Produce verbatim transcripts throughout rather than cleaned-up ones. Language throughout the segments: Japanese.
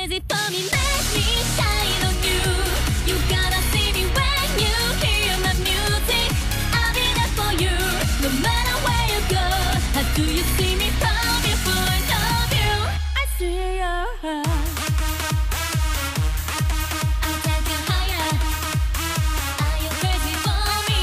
crazy for me, make me shine on you. You gotta see me when you hear my music. I'll be there for you, no matter where you go. How do you see me from your point of view? I see your heart. I'll take you higher. Are you crazy for me?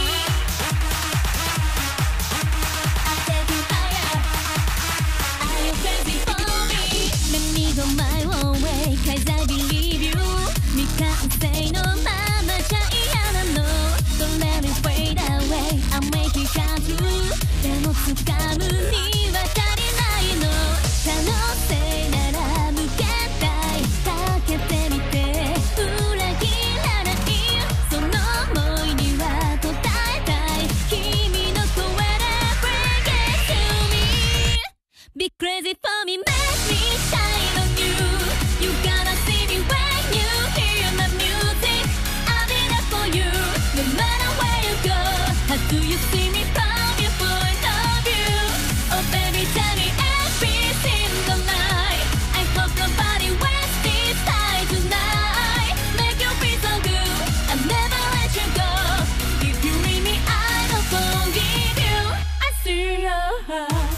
I'll take you higher. Are you crazy for me? Let me go my own way, 'cause I believe you. 未完成のままじゃ嫌なの。Don't let me fade away, I'll make it come true. でも掴むには足りないの。可能性なら無限大かけてみて。裏切らないその想いには答えたい。君の声で Bring it to me. Be crazy for me, make me shine on you. You gotta see me when you hear my music. I'll be there for you, no matter where you go. How do you see me from your point of view? Oh baby, tell me every single night. I hope nobody wastes this time tonight. Make you feel so good, I'll never let you go. If you leave me, I don't forgive you. I see your heart.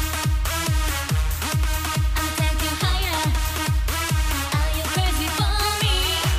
I'll take you higher. Are you crazy for me?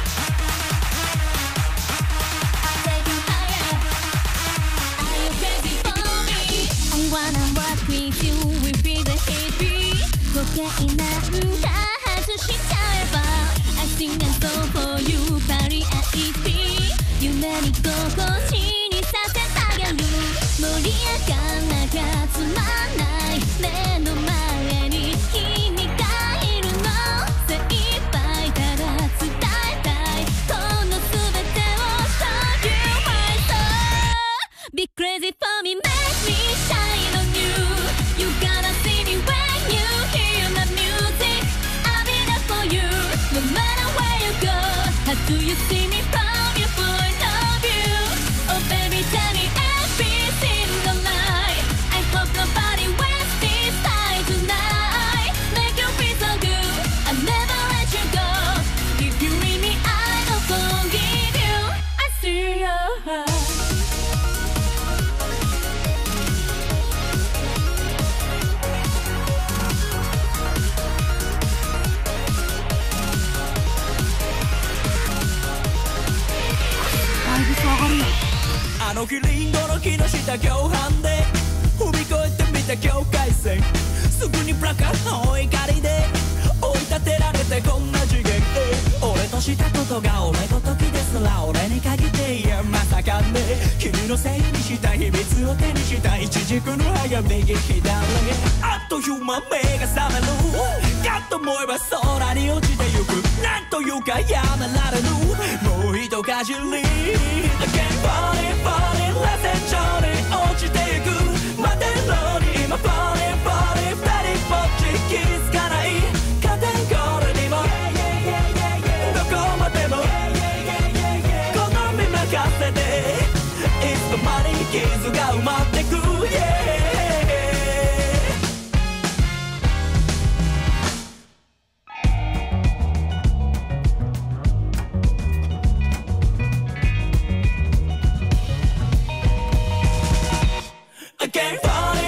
I'll take you higher. Are you crazy for me? I wanna walk with you, we feel the heat beat. 時計なんだ外しちゃえば I sing a song for you, パリアイティ夢に心地にさせてあげる。盛り上がらなきゃつまんない目の前に君がいるの。精一杯ただ伝えたいこの全てを Show you my soul. Be crazy for me, make me shine on you. You gotta see me when you hear my music. I'll be there for you, no matter where you go. How do you see me from your point of view? Oh baby, tell me every single night. I hope nobody wastes this time tonight. Make you feel so good, I'll never let you go. If you leave me, I don't forgive you. I see your heart. だいぶ下がるよ。 あの日リンゴの木の下共犯で踏み越えてみた境界線。すぐにプラカーの怒りで追い立てられてこんな次元。俺としたことが俺ごときですら俺に限っていやまさかね。君のせいにした秘密を手にしたイチジクの葉が右左。あっという間目が覚めるかと思えば空に落ちてゆく。なんというかやめられぬもう一かじり。 Again falling falling less than Johnny 落ちてゆく待てろに今 falling falling 二人ぼっち気づかないカテゴリーにもどこまでも好み任せていつの間に傷が埋まってく yeah Again falling